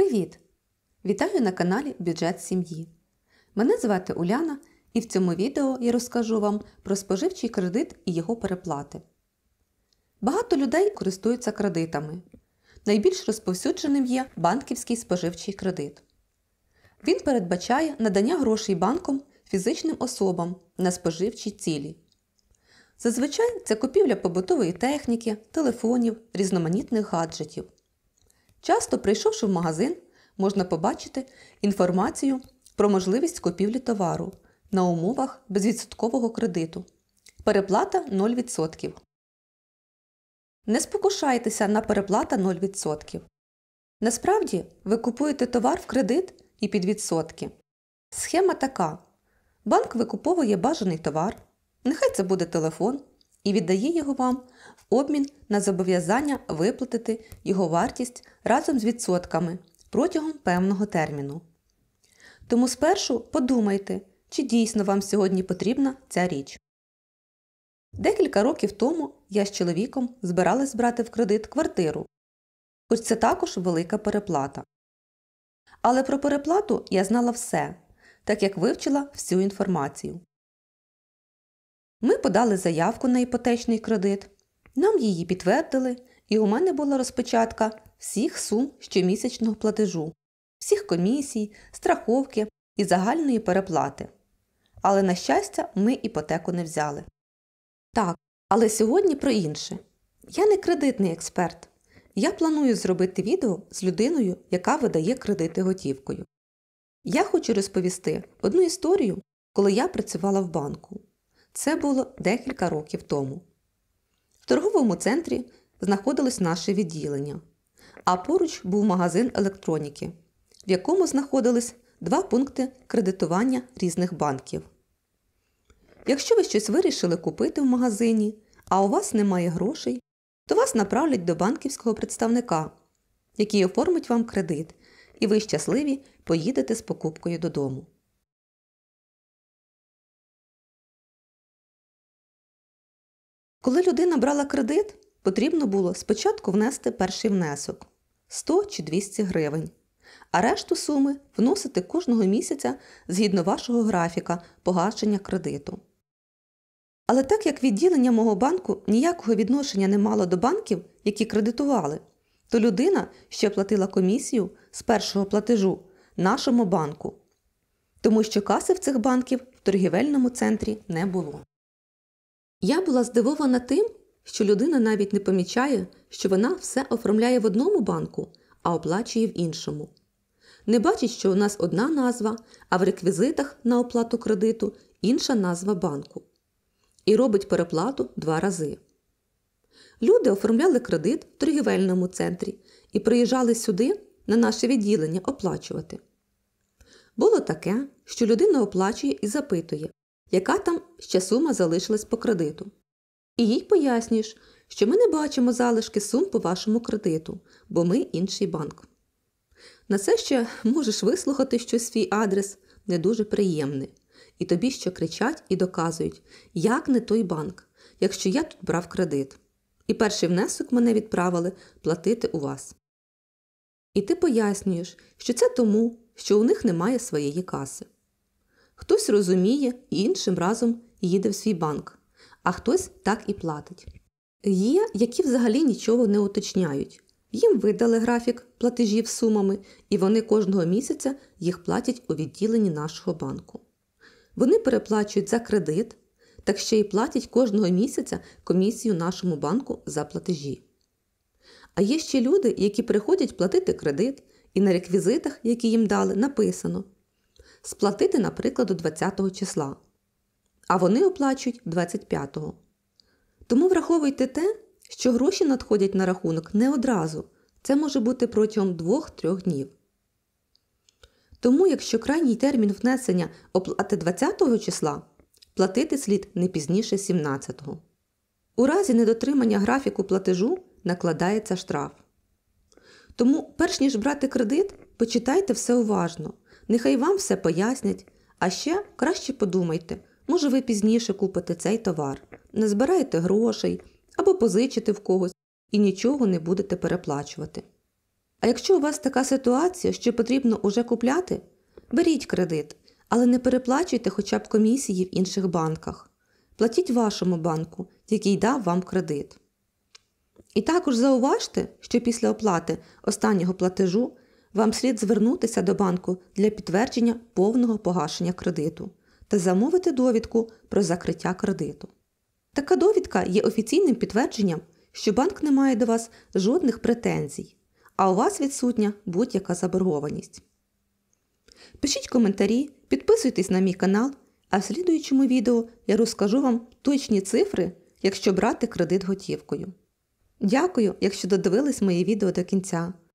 Привіт! Вітаю на каналі Бюджет сім'ї. Мене звати Уляна, і в цьому відео я розкажу вам про споживчий кредит і його переплати. Багато людей користуються кредитами. Найбільш розповсюдженим є банківський споживчий кредит. Він передбачає надання грошей банком фізичним особам на споживчі цілі. Зазвичай це купівля побутової техніки, телефонів, різноманітних гаджетів. Часто, прийшовши в магазин, можна побачити інформацію про можливість купівлі товару на умовах безвідсоткового кредиту. Переплата 0%. Не спокушайтеся на переплата 0%. Насправді, ви купуєте товар в кредит і під відсотки. Схема така. Банк викуповує бажаний товар, нехай це буде телефон, і віддає його вам в обмін на зобов'язання виплатити його вартість разом з відсотками протягом певного терміну. Тому спершу подумайте, чи дійсно вам сьогодні потрібна ця річ. Декілька років тому я з чоловіком збиралась брати в кредит квартиру. Ось це також велика переплата. Але про переплату я знала все, так як вивчила всю інформацію. Ми подали заявку на іпотечний кредит, нам її підтвердили, і у мене була розпечатка всіх сум щомісячного платежу, всіх комісій, страховки і загальної переплати. Але, на щастя, ми іпотеку не взяли. Так, але сьогодні про інше. Я не кредитний експерт. Я планую зробити відео з людиною, яка видає кредити готівкою. Я хочу розповісти одну історію, коли я працювала в банку. Це було декілька років тому. В торговому центрі знаходилось наше відділення, а поруч був магазин електроніки, в якому знаходились 2 пункти кредитування різних банків. Якщо ви щось вирішили купити в магазині, а у вас немає грошей, то вас направлять до банківського представника, який оформить вам кредит, і ви щасливі поїдете з покупкою додому. Коли людина брала кредит, потрібно було спочатку внести перший внесок – 100 чи 200 гривень, а решту суми вносити кожного місяця згідно вашого графіка погашення кредиту. Але так як відділення мого банку ніякого відношення не мало до банків, які кредитували, то людина ще платила комісію з першого платежу нашому банку, тому що каси в цих банків в торгівельному центрі не було. Я була здивована тим, що людина навіть не помічає, що вона все оформляє в одному банку, а оплачує в іншому. Не бачить, що у нас одна назва, а в реквізитах на оплату кредиту інша назва банку. І робить переплату 2 рази. Люди оформляли кредит в торгівельному центрі і приїжджали сюди, на наше відділення, оплачувати. Було таке, що людина оплачує і запитує, яка там ще сума залишилась по кредиту. І їй пояснюєш, що ми не бачимо залишки сум по вашому кредиту, бо ми інший банк. На це ще можеш вислухати щось свій адрес не дуже приємне. І тобі ще кричать і доказують, як не той банк, якщо я тут брав кредит. І перший внесок мене відправили платити у вас. І ти пояснюєш, що це тому, що у них немає своєї каси. Хтось розуміє і іншим разом їде в свій банк, а хтось так і платить. Є, які взагалі нічого не уточняють. Їм видали графік платежів з сумами, і вони кожного місяця їх платять у відділенні нашого банку. Вони переплачують за кредит, так ще й платять кожного місяця комісію нашому банку за платежі. А є ще люди, які приходять платити кредит, і на реквізитах, які їм дали, написано «сплатити, наприклад, до 20-го числа», а вони оплачують 25-го. Тому враховуйте те, що гроші надходять на рахунок не одразу, це може бути протягом 2-3 днів. Тому, якщо крайній термін внесення оплати 20-го числа, платити слід не пізніше 17-го. У разі недотримання графіку платежу накладається штраф. Тому, перш ніж брати кредит, почитайте все уважно. Нехай вам все пояснять, а ще краще подумайте, може ви пізніше купите цей товар, не збираєте грошей або позичите в когось і нічого не будете переплачувати. А якщо у вас така ситуація, що потрібно уже купляти, беріть кредит, але не переплачуйте хоча б комісії в інших банках. Платіть вашому банку, який дав вам кредит. І також зауважте, що після оплати останнього платежу вам слід звернутися до банку для підтвердження повного погашення кредиту та замовити довідку про закриття кредиту. Така довідка є офіційним підтвердженням, що банк не має до вас жодних претензій, а у вас відсутня будь-яка заборгованість. Пишіть коментарі, підписуйтесь на мій канал, а в слідуючому відео я розкажу вам точні цифри, якщо брати кредит готівкою. Дякую, якщо додивились моє відео до кінця.